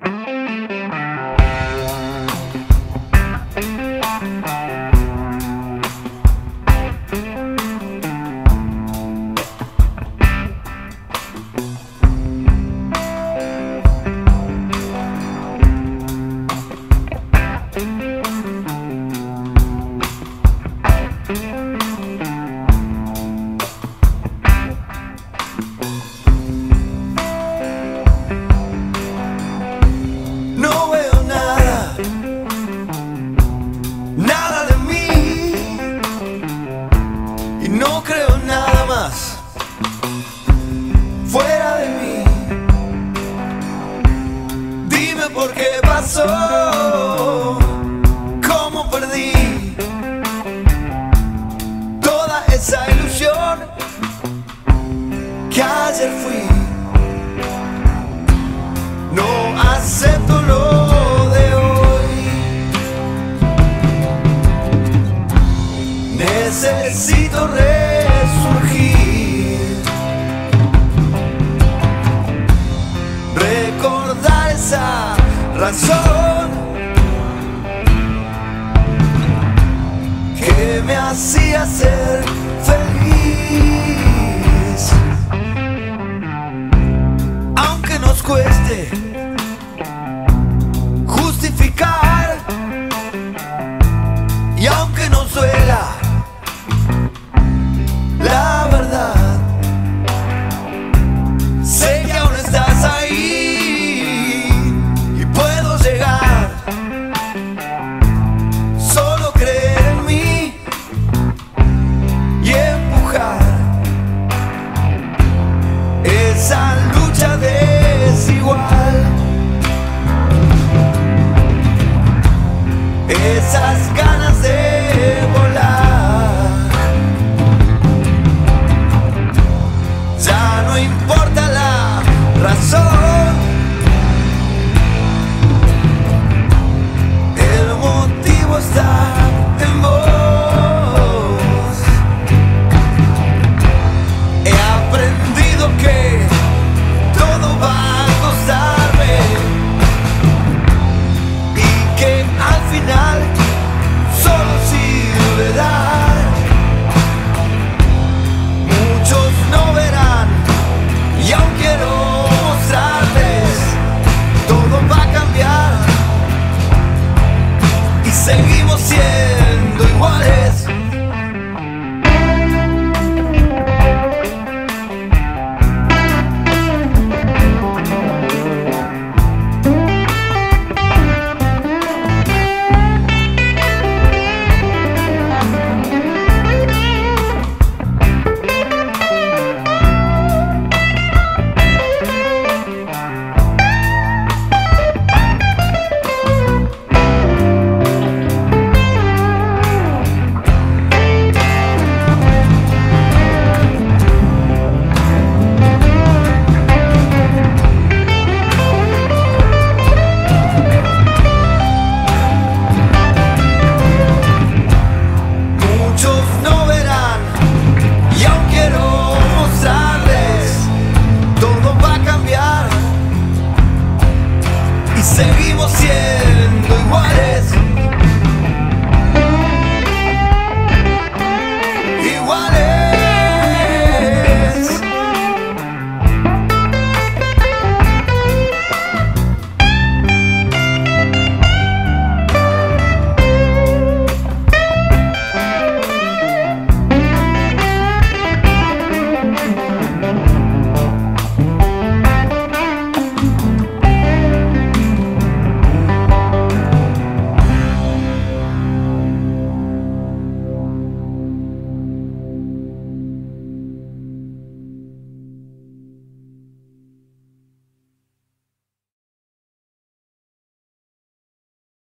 No creo nada más fuera de mí. Dime por qué pasó, cómo perdí toda esa ilusión que ayer fui. No acepto lo de hoy. Necesito resurgir, recordar esa razón que me hacía ser feliz. Aunque nos cueste justificar y aunque nos duela la verdad, sé que aún estás ahí y puedo llegar. Solo creer en mí y empujar esa lucha desigual, esas ganas de volar. Ya no importa la razón, el motivo está en vos. He aprendido que todo va a costarme y que al final solo sirve dar. Muchos no verán y aún quiero mostrarles, todo va a cambiar y seguimos siendo iguales. Seguimos siendo iguales.